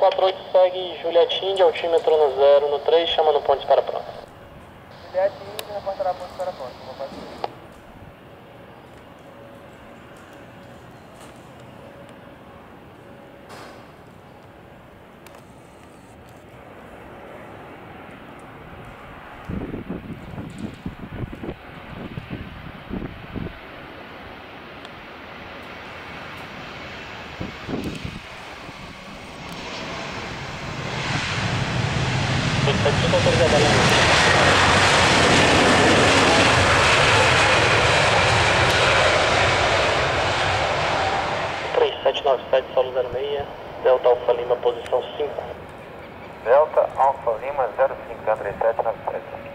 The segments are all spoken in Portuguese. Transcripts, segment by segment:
48 segue Juliette de altímetro no 0, no 3, chama no ponte para pronto. Juliette reportará ponte para ponte, vou fazer. Solo 06, Delta Alfa Lima, posição 5. Delta Alfa Lima 05, André 797.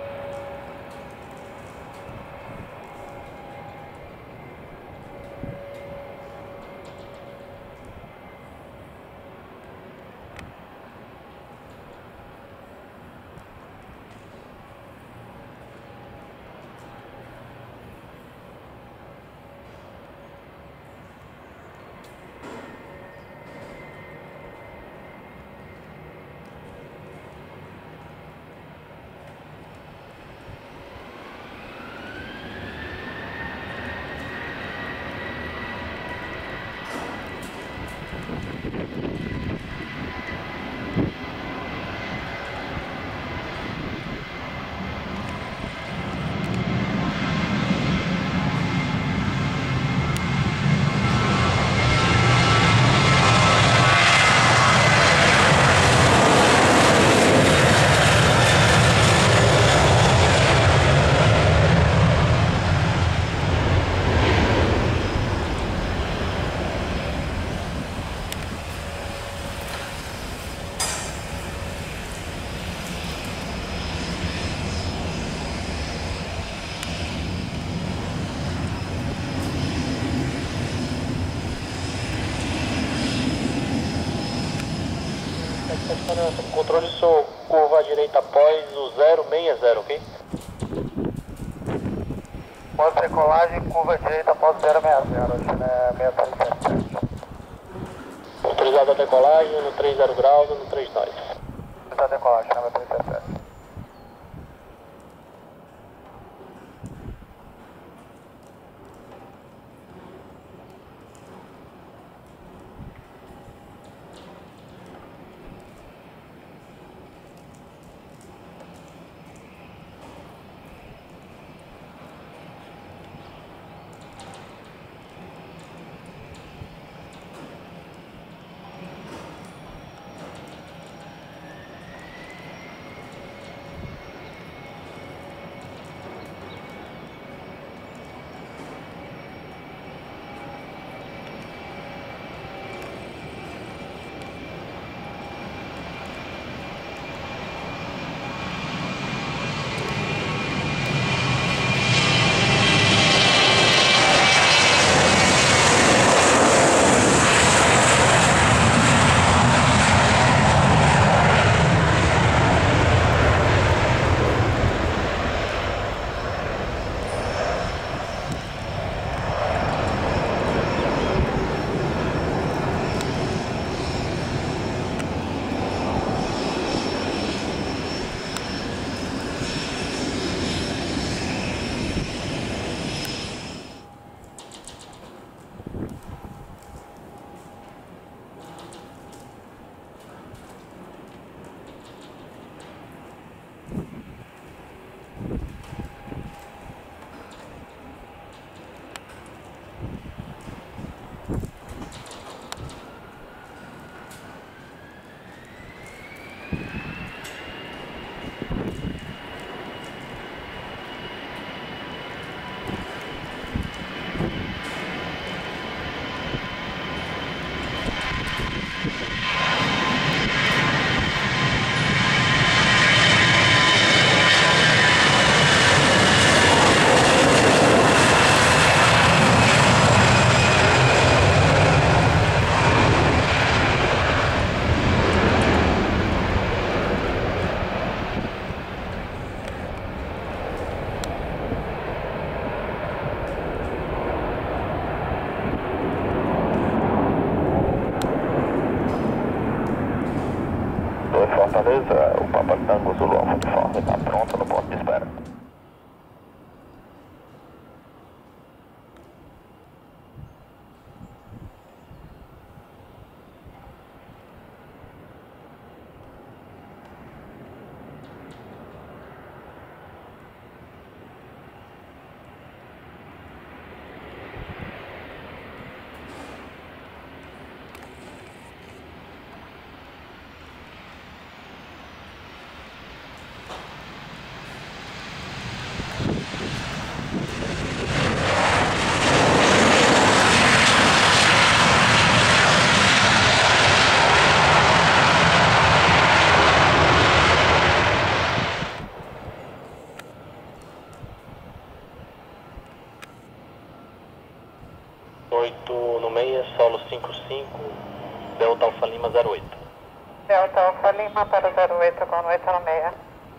Controle sua curva à direita após o 060, ok? Pós decolagem, curva direita após 060, China 637. Autorizado a decolagem no 30 graus no 39. Autorizado a decolagem, China 637. 2 Fortaleza, o Papa Tango Zulu Alfa Uniforme está pronto no ponto de espera. No meia, solo 55, Delta Alfa Lima 08. Delta Alfa Lima para 08, com 8 no meia.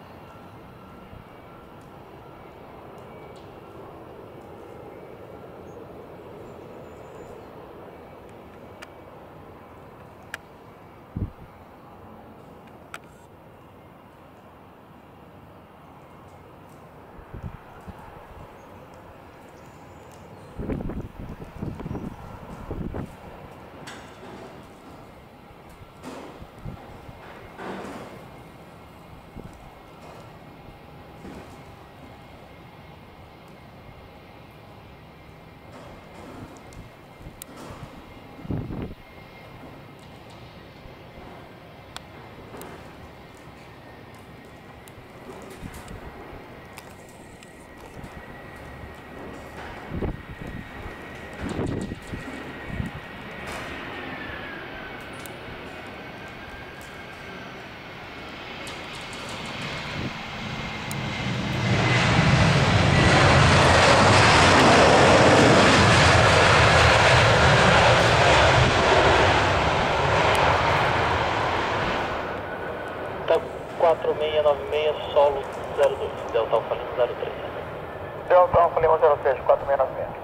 Tá 4696, solo 02, Delta Alfa Lima 03. Delta Alfa Lima 06, 4696.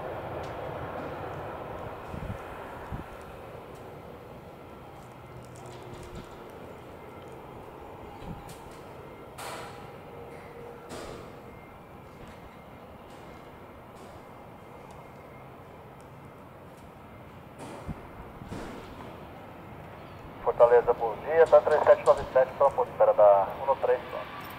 Fortaleza, bom dia, está 3797 para o ponto de espera da 13 só.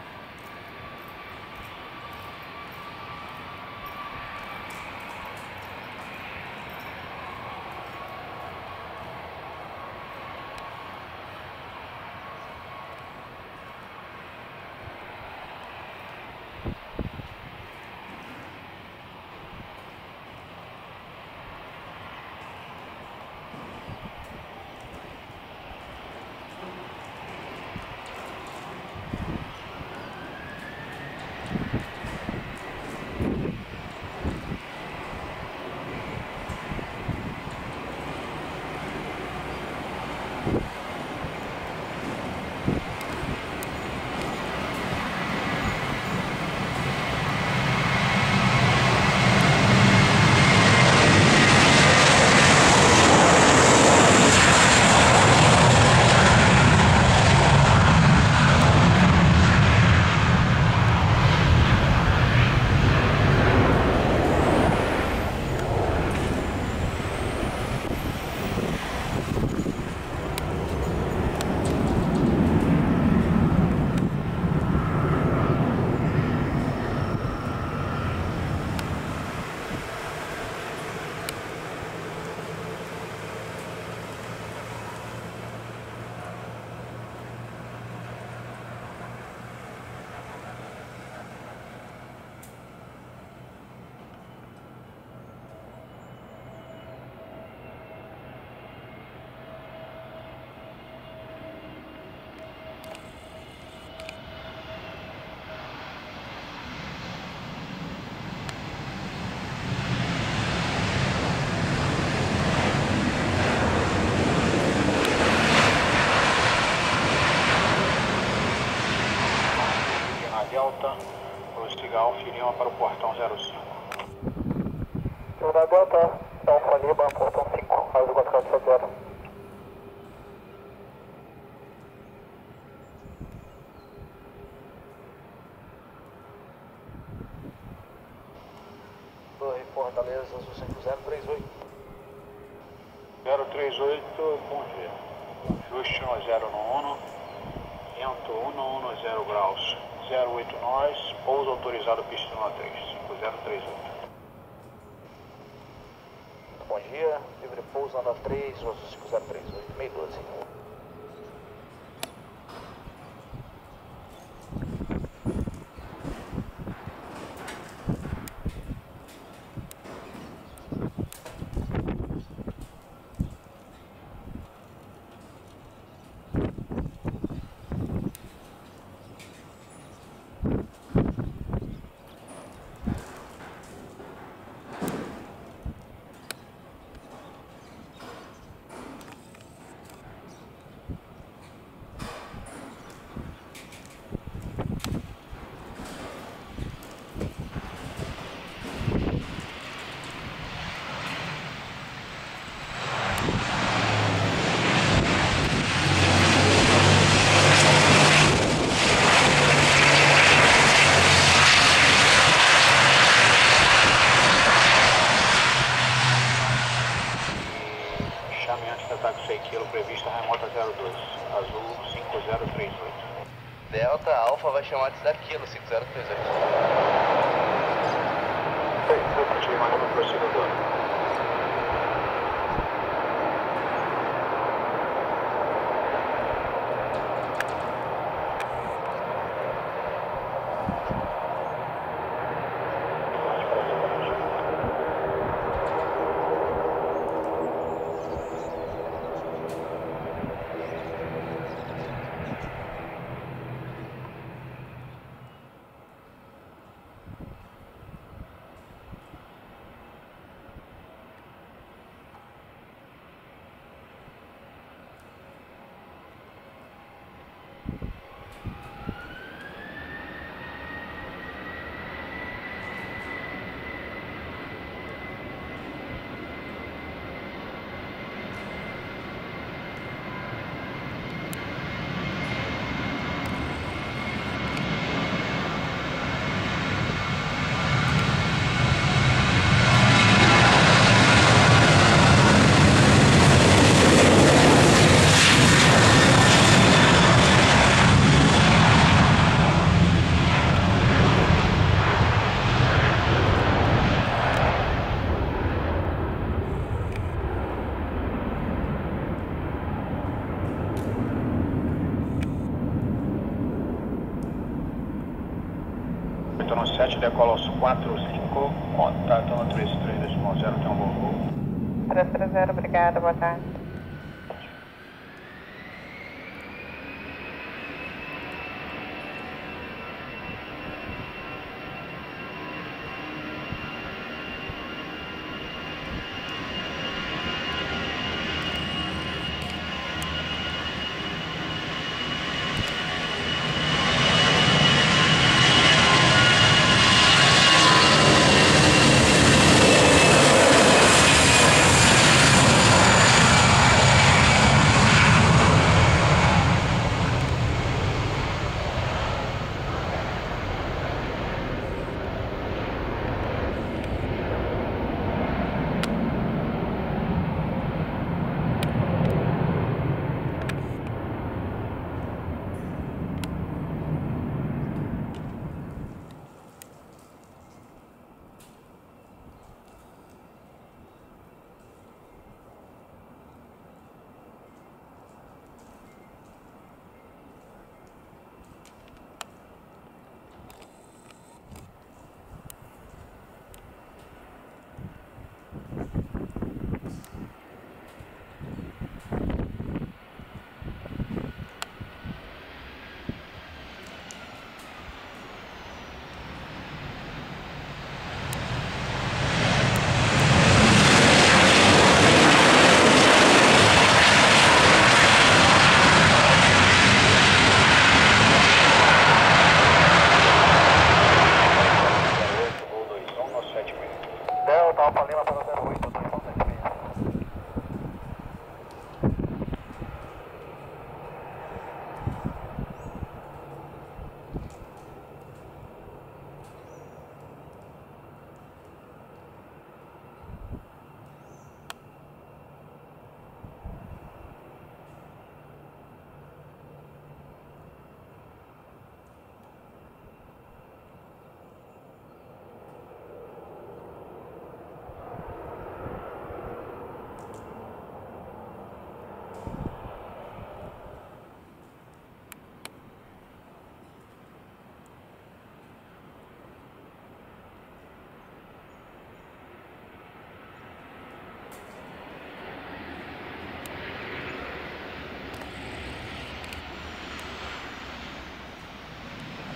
Delta, prossiga Alfa Lima para o portão 05. Segunda Delta, Alfa Lima, portão 5, mais o 4470. Azul 5038. 038, bom dia. Ajuste 10 no 1, vento 110 graus, 08 nós, pouso autorizado pista 13, 5038. Bom dia, livre pouso anda 3, Azul 5038, 612. Prevista remota 02, azul 5038. Delta Alfa vai chamar de 0 kg, 5038. Repetir mais uma procedura. Retorno 7, decola aos 45, contato no 33.0, tem um bom voo. 330, obrigada, boa tarde.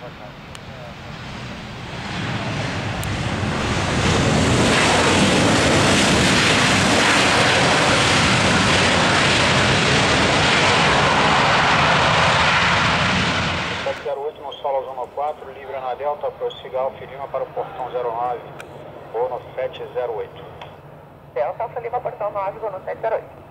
Libra na Delta, prossiga Alfa Lima para o portão 09, voo no 708. Delta Alfa Lima, portão 9, voo no 708.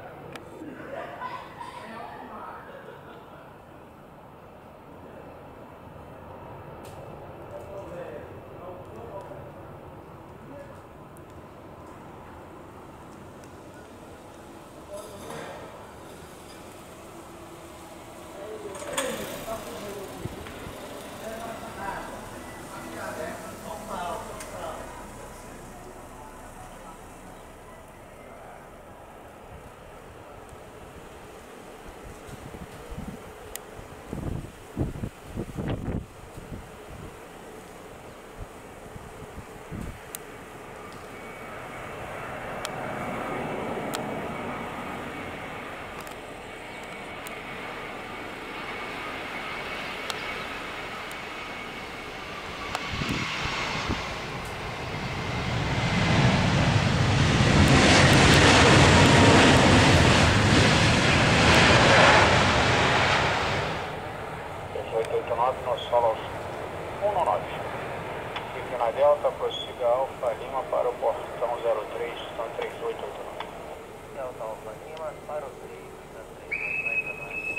No solo 19. Fique na Delta, prossiga Alfa Lima para o portão 03, estão 3889. Delta Alfa Lima para o 3, está 3889.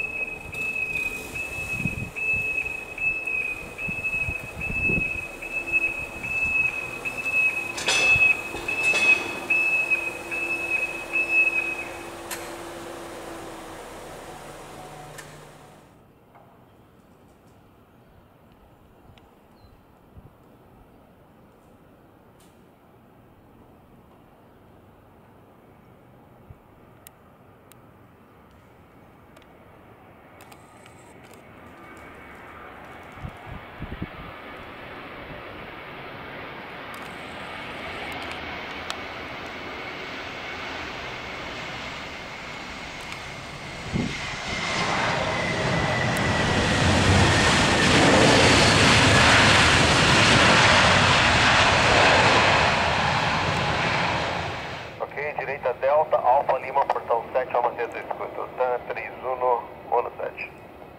Direita Delta, Alfa Lima, portão 7, ao manter do escudo, TAN 31, voo no 7.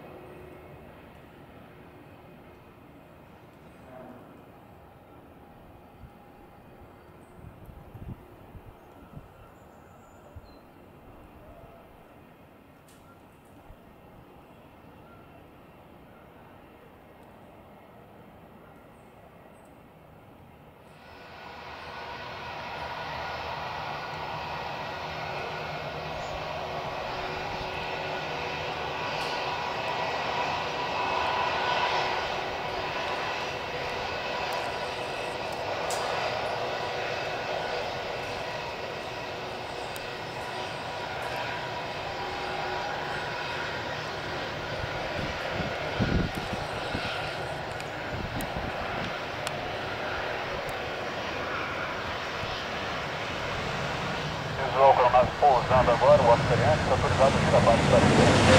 Pousando agora, o operante está autorizado a girar abaixo da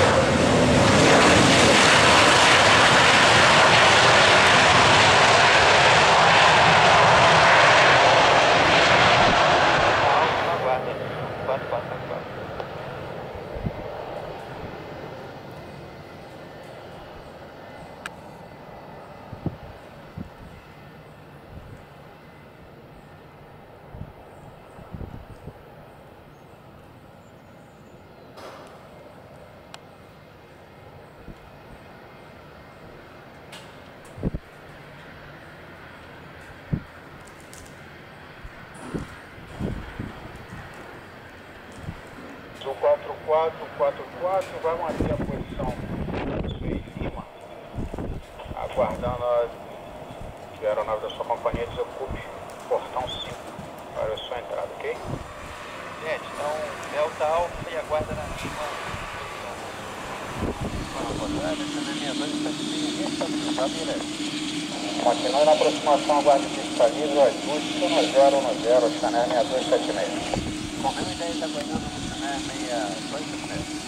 O 4444 vai manter a posição em Lima, aguardando a aeronave da sua companhia desocupe portão 5 para a sua entrada, ok? Gente, então Delta Alfa e aguarda na Continue na aproximação, aguarde o cristalizo, ajuste no 010, Chanel 6276. Confirma a ideia da Goiânia no Chanel 6276.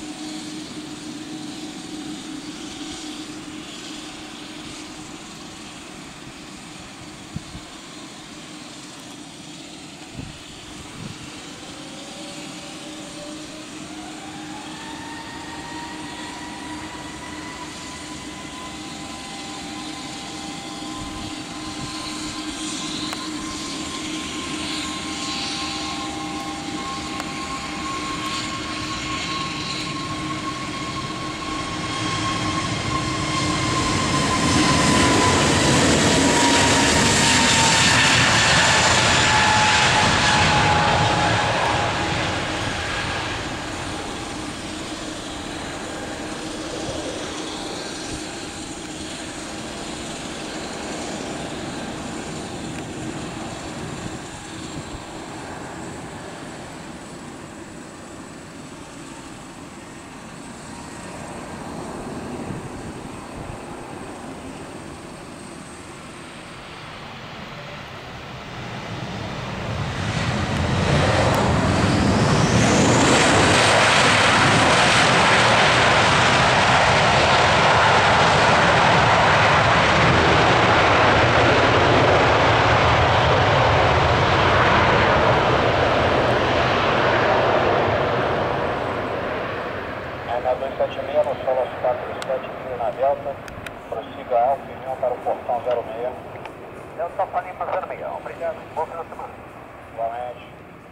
prossiga Alfa e Lima para o portão 06. Delta Alfa Lima 06, obrigado, boa final de semana. Igualmente.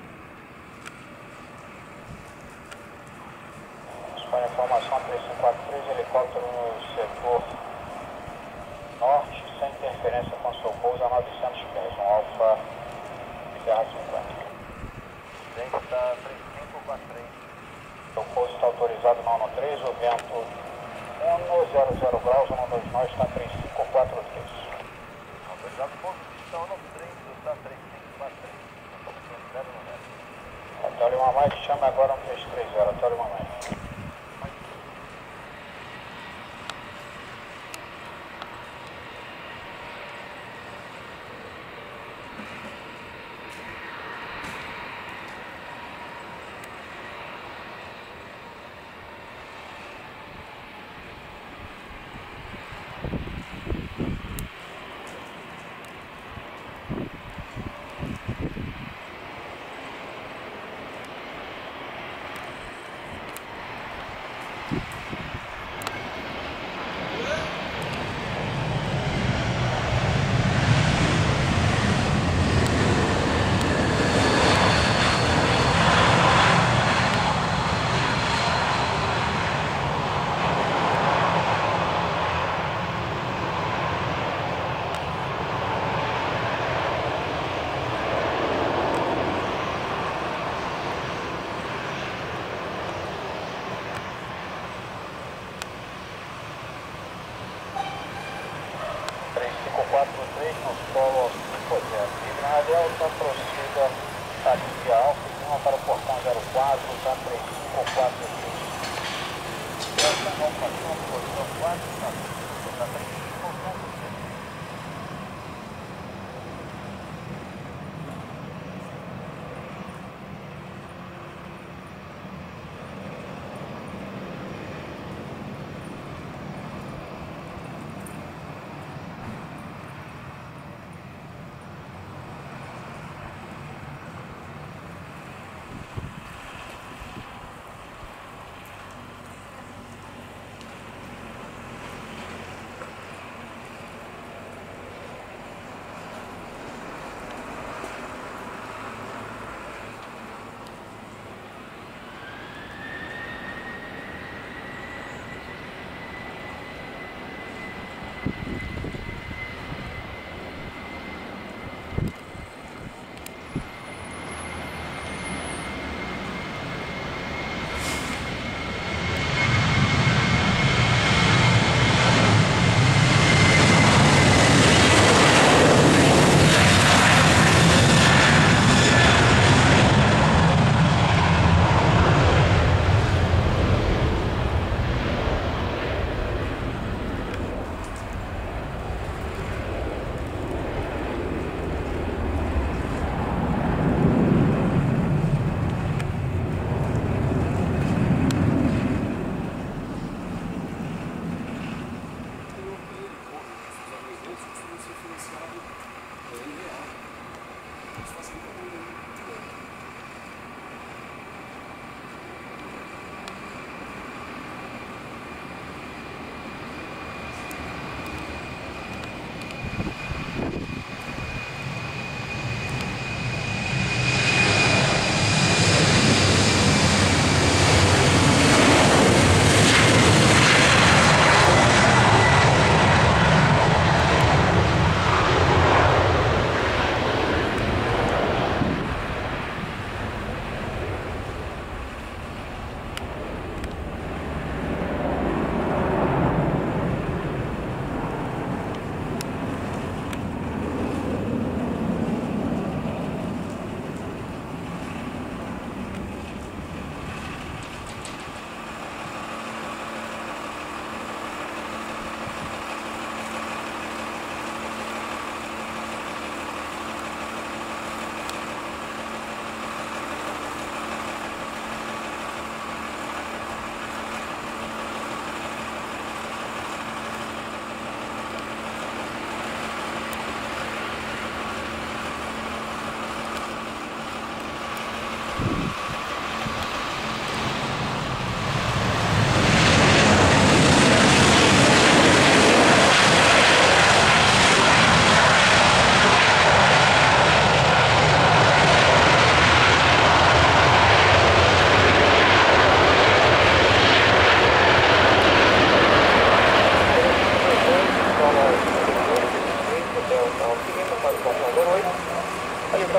Espanha, formação 3543, helicóptero no setor norte, sem interferência com seu pouso a 900 pés, um Alfa Sierra 50. Delta 3543. O pouso está autorizado no 13, o vento 100 graus, 129 está 3543. Autorizado pouso, pistão no 3, está 3543. Hotel Lima Mais, chame agora 1330, Hotel Lima Mais. No solo 50. Signa Delta, prossiga taxi Alfa e Lima para o portão 04, está 3543. Delta Alfa Lima, portão 4, está 3543.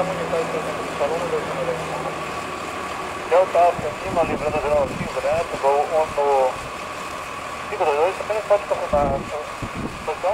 programa unitário presente do salão, Delta Alfa Lima, livrando a General Silverante, voo 1 no 522, apenas pode confirmar a posição?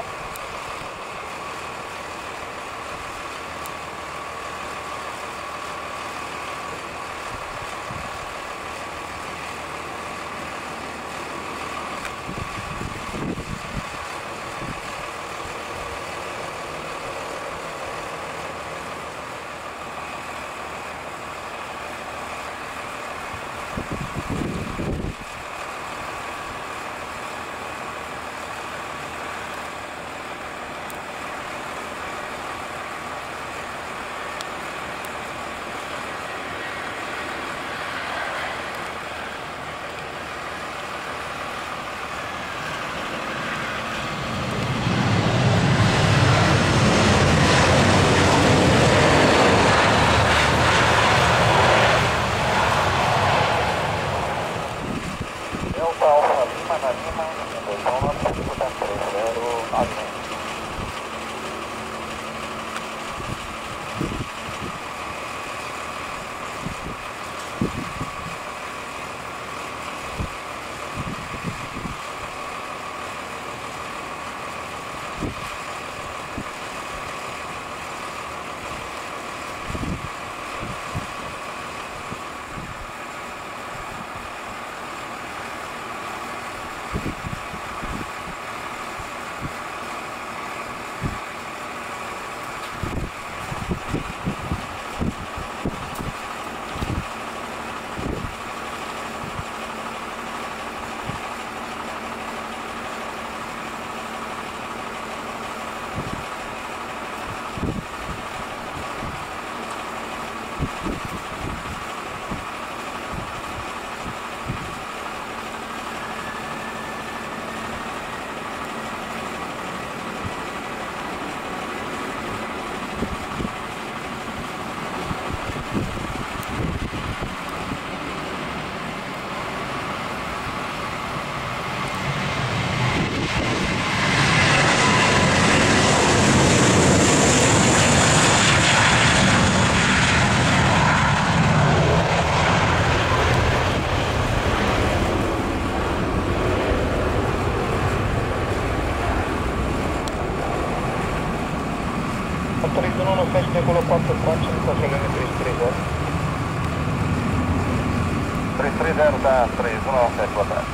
Autorizando no 7,44, controlando 330. 330 da 317, boa tarde.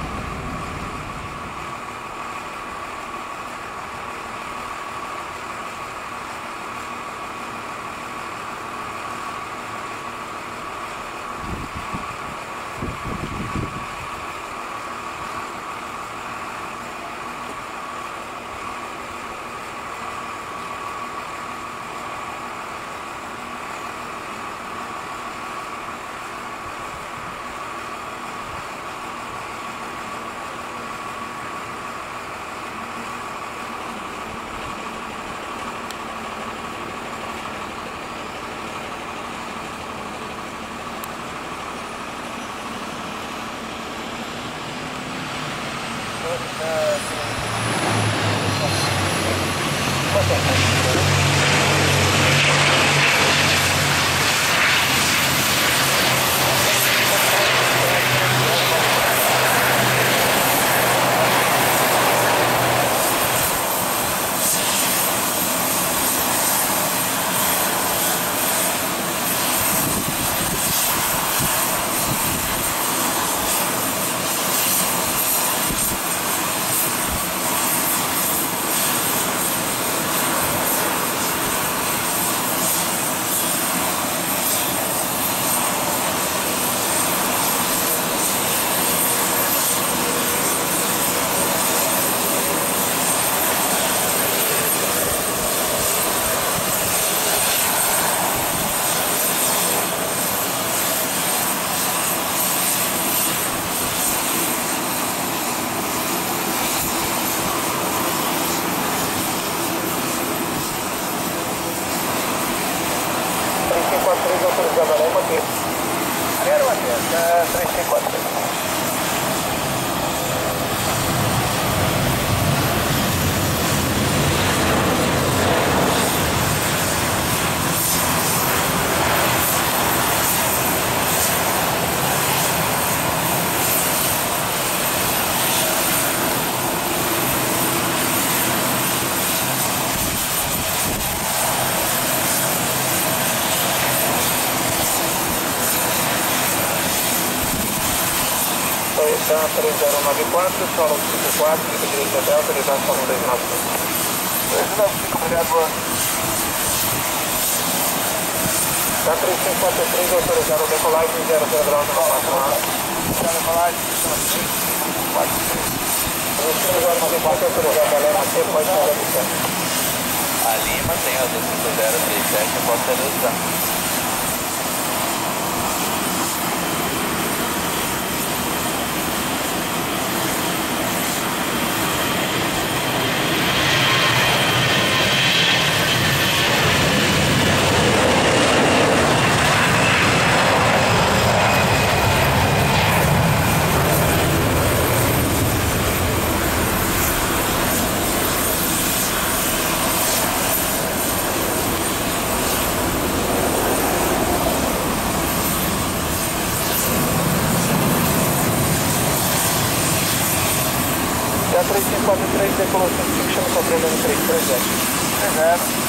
autorizado a manter. Quero manter, 354. Delta 3094, solo 54, fica direito a Delta, elevação 295. 295, obrigado, boa. Delta 3543, autorizaram decolagem 00 graus no patamar. Decolagem, 43. 3094, autorizado a Lema, C, pode estar avisando. A Lima tem a 25037, eu posso realizar. Delta 3543, decolou 55, chama sua problema 330. 30.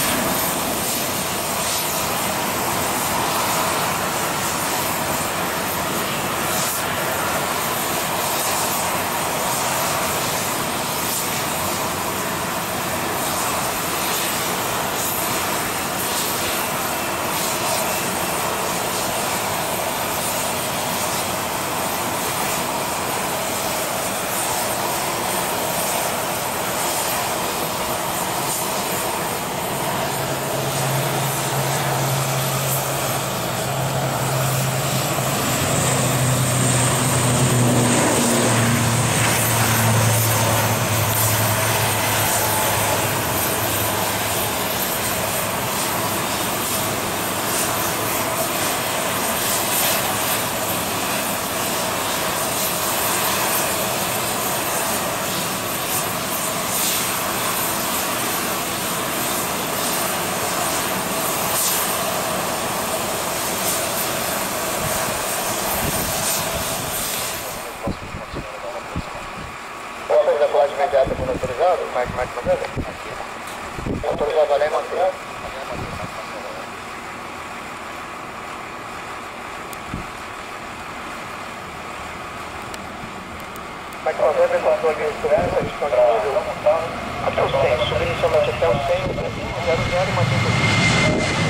Decolagem imediata quando autorizado, Mike Mandela. Autorizado a Lema, C. Mike Mandela, controle de segurança, disponível até o 100, subir inicialmente até o 100, 00 e manter o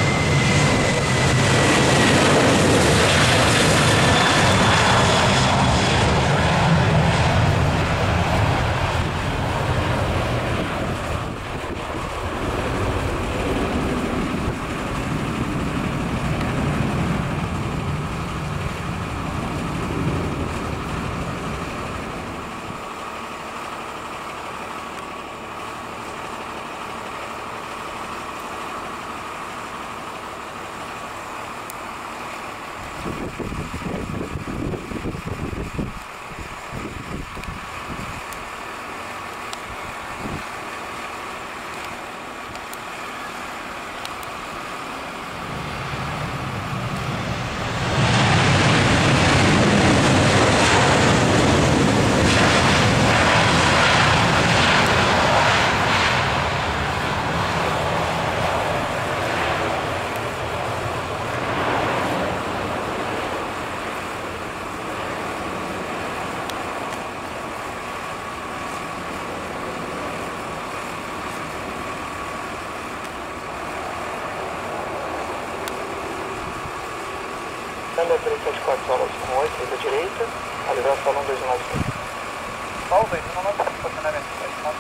Câmbio 374 solas com 8, da direita, a livrar salão 295. Salve, 295, estacionamento 3.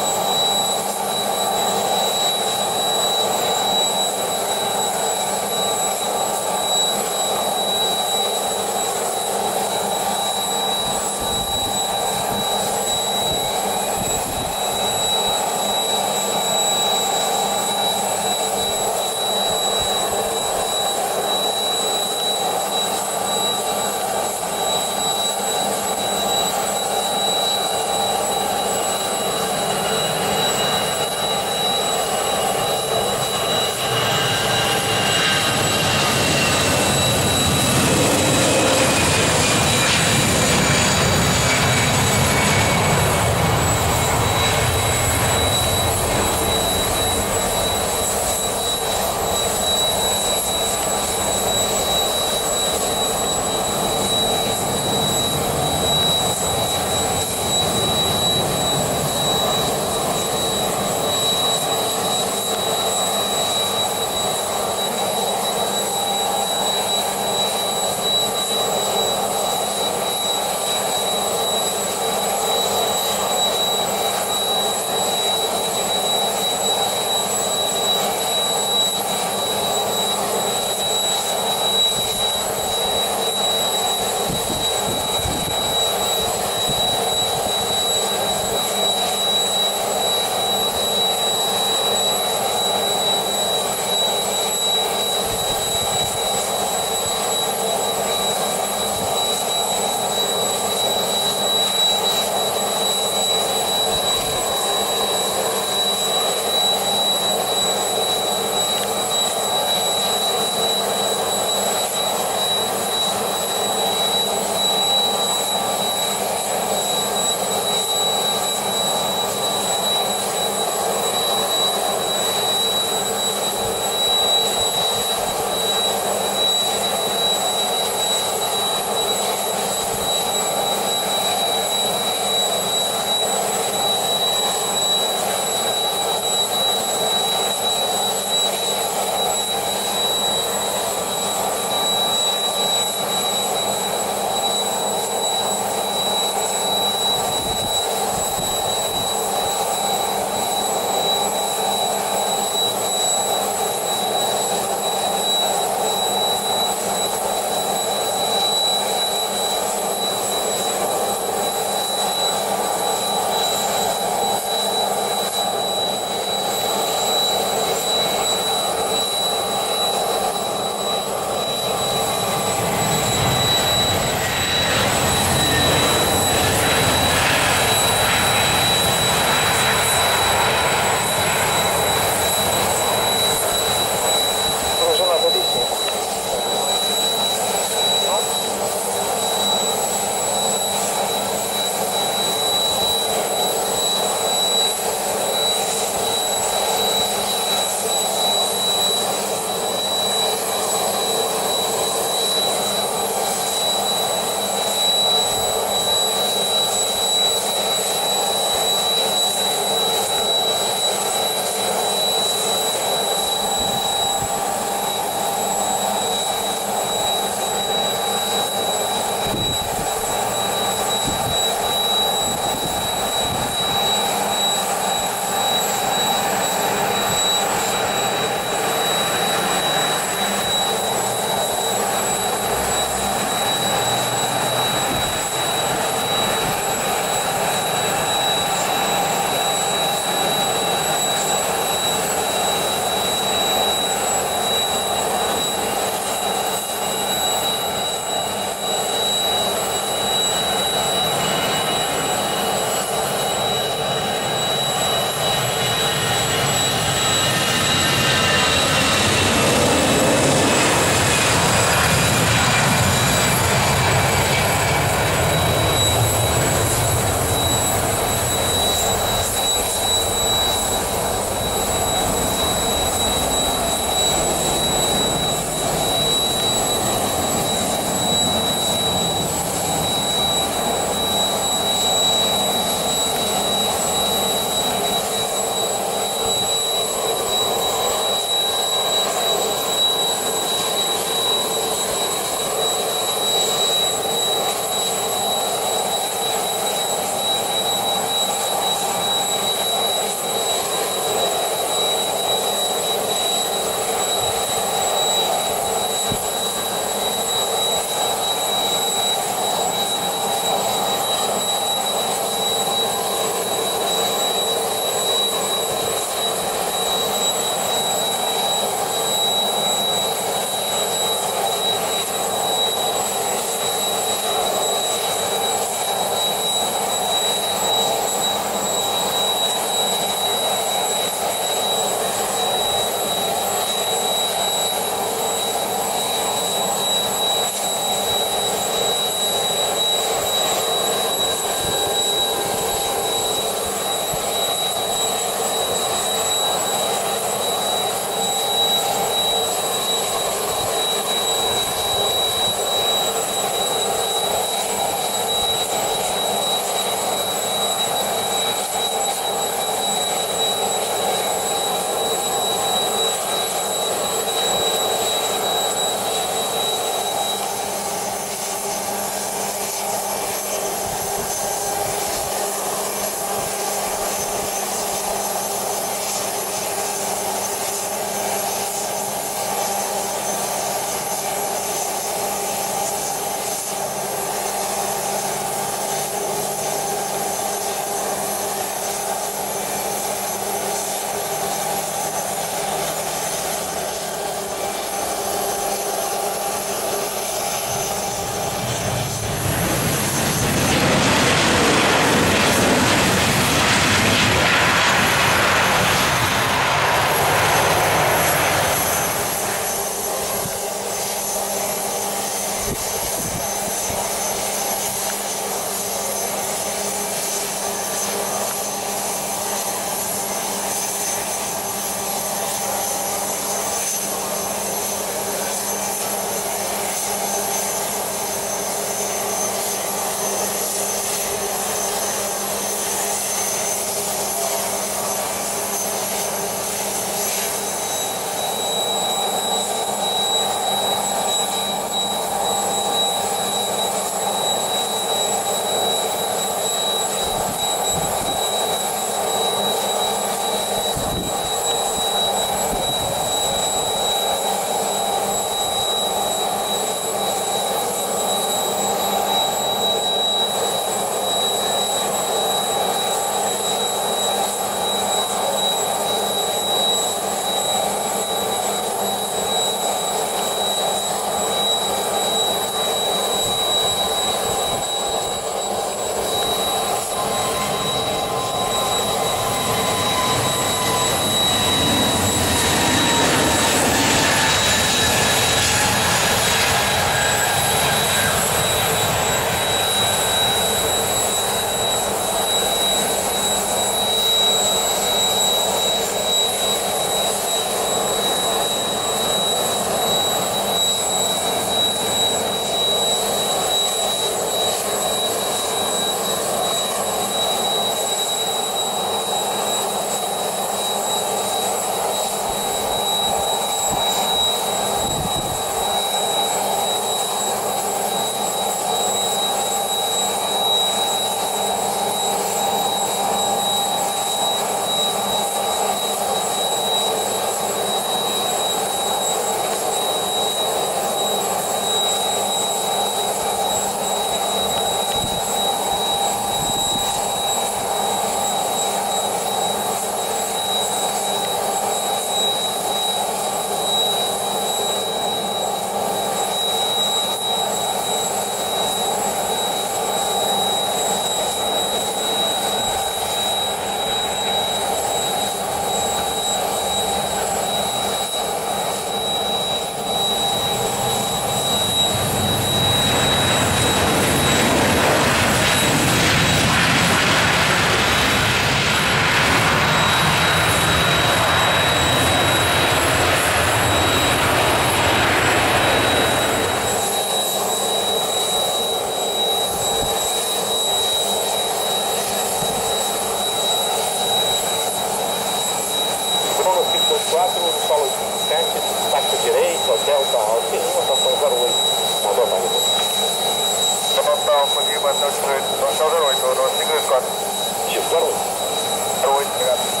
08, no 524. Chico 08. 08, obrigado.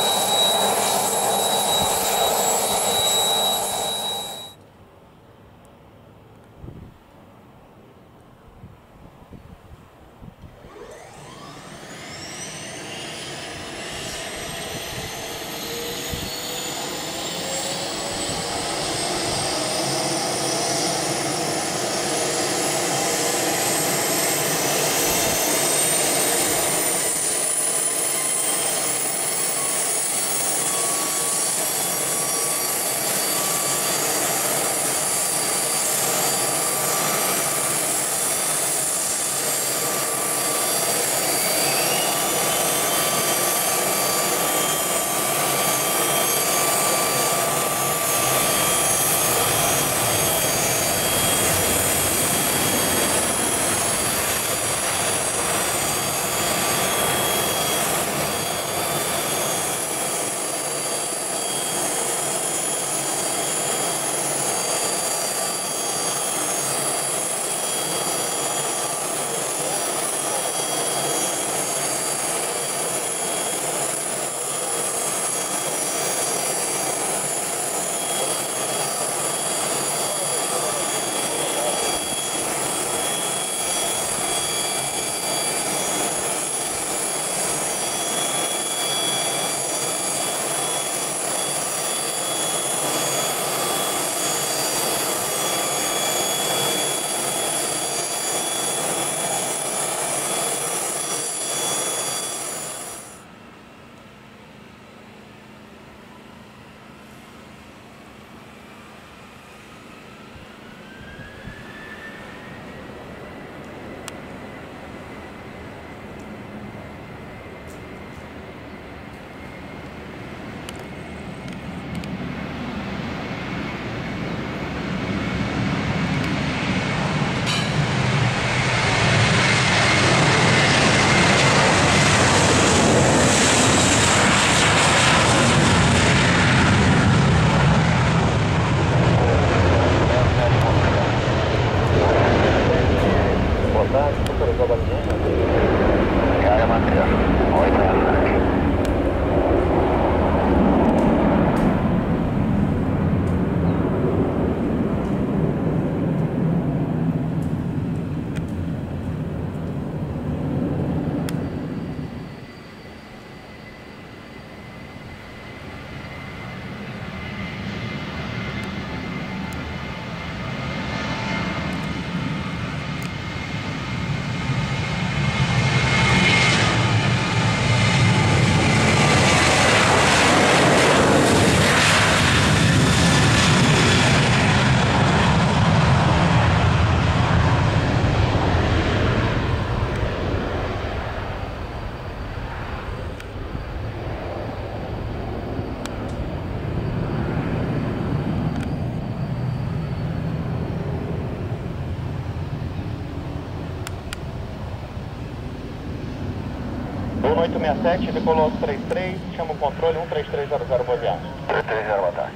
Voo 867, decolou 33, chama o controle 13300, boa viagem. 330, boa tarde.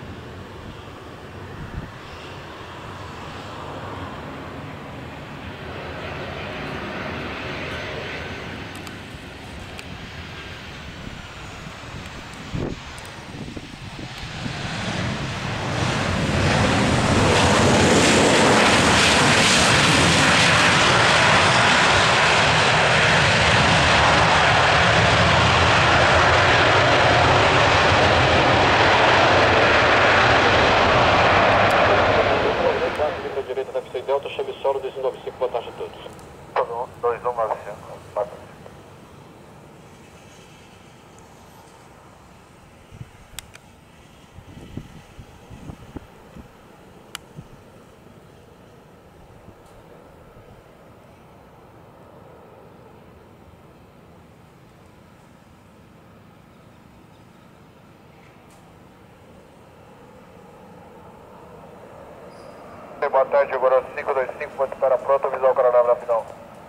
Boa tarde, agora 525, pode estar pronto, avisar o aeronave na final.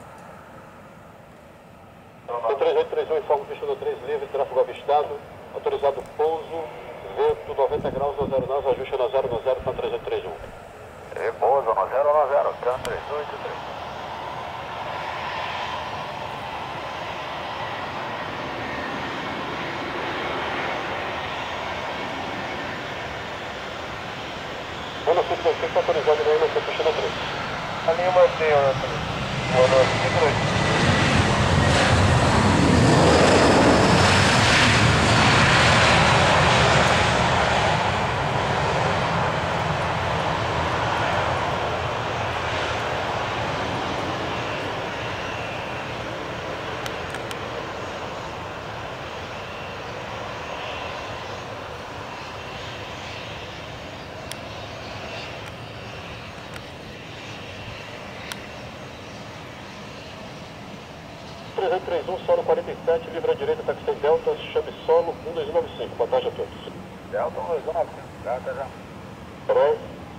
3831, informe pista do 3 livre, tráfego avistado, autorizado pouso, vento 90 graus na 09, ajuste na 090 para 3831. Pouso na 090, TRAN 383. Lima 126 está autorizado no ILC Piscina 3. A Lima tem, Anthony. Boa noite, 52. Solo 47, livre à direita, táxi Delta, chame solo 1295. Boa tarde a todos. Delta 1295, Delta já. Parou.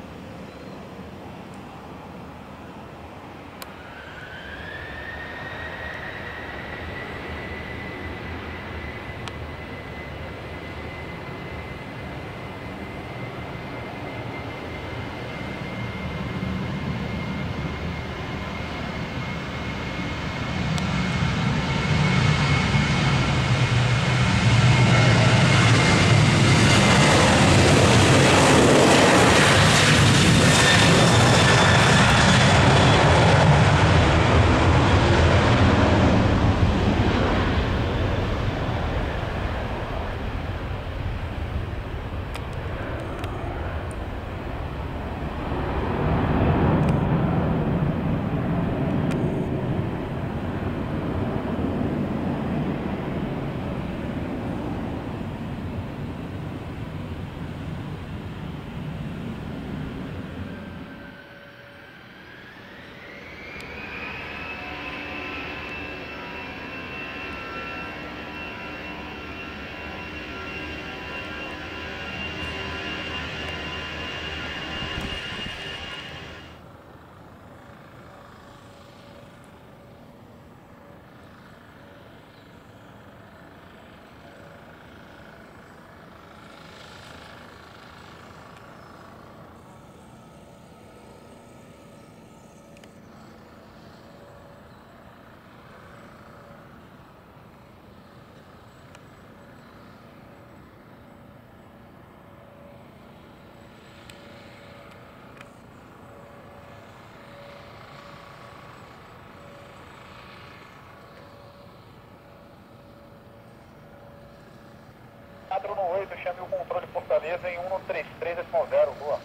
No 8, chame o controle Fortaleza em 133.0, boa.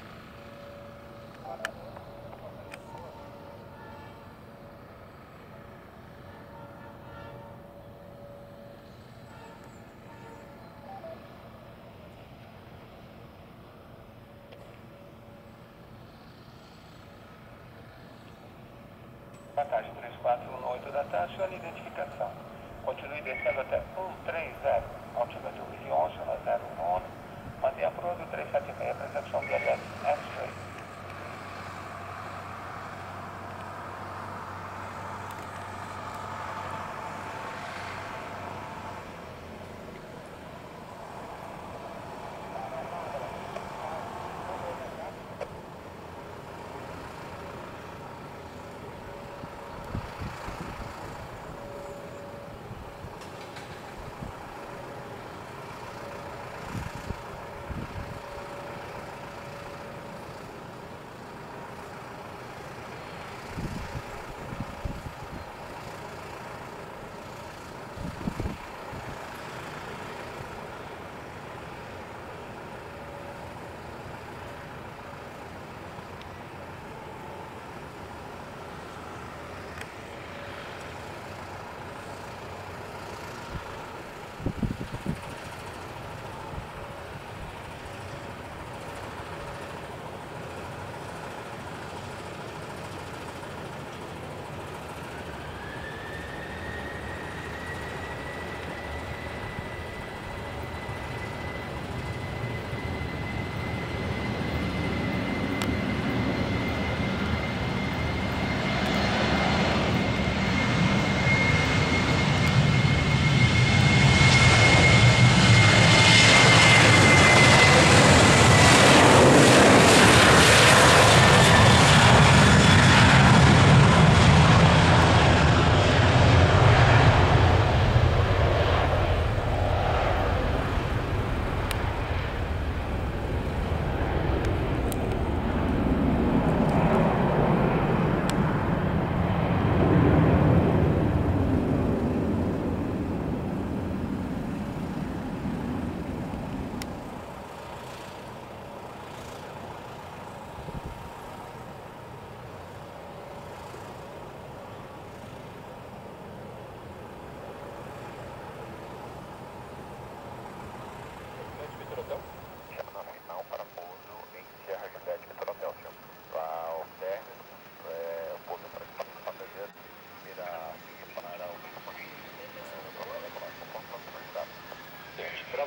Vantage 3418 da taxa, a identificação. Continue descendo até 130, altura de 1.011 na 01, mantenha a proa do 376, apresentação de LS X-Ray.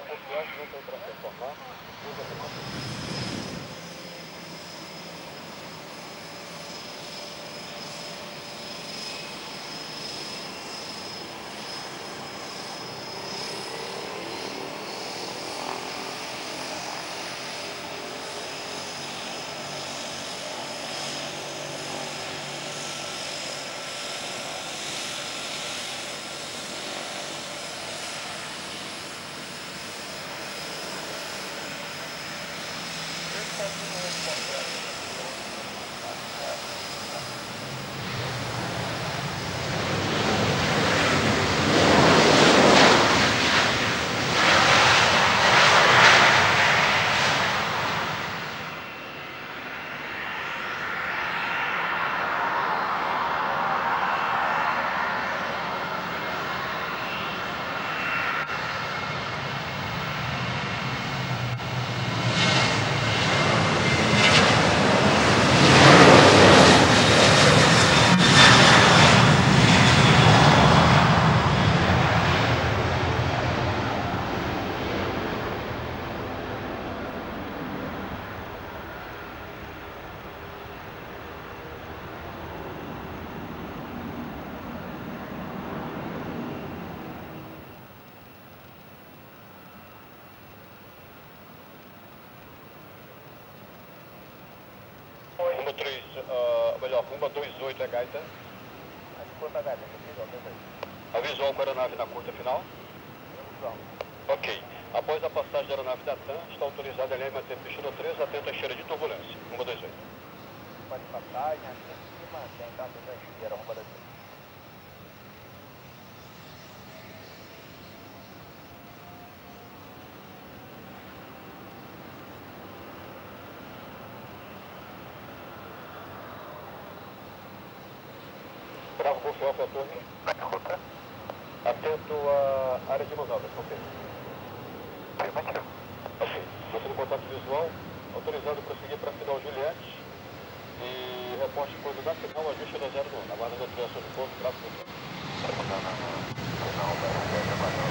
confiança, não tem para se informar. Usa a melhor, Pumba 28 é Gaita. A visual com a aeronave na curta final? Ok. Após a passagem da aeronave da TAM, está autorizada a LM manter pista 3, atenta à cheira de turbulência. Pumba 28. Pode passagem, aqui em cima, tem tanto da esteira, Pumba 28. Bravo, Golf Alfa, torre. Atento à área de manobras, ok. Ok. Mantendo contato visual, autorizado a prosseguir para a final Juliette. E reporte quando da final, ajuste da 0 no 1. Aguarda a autorização do ponto, bravo, Golf.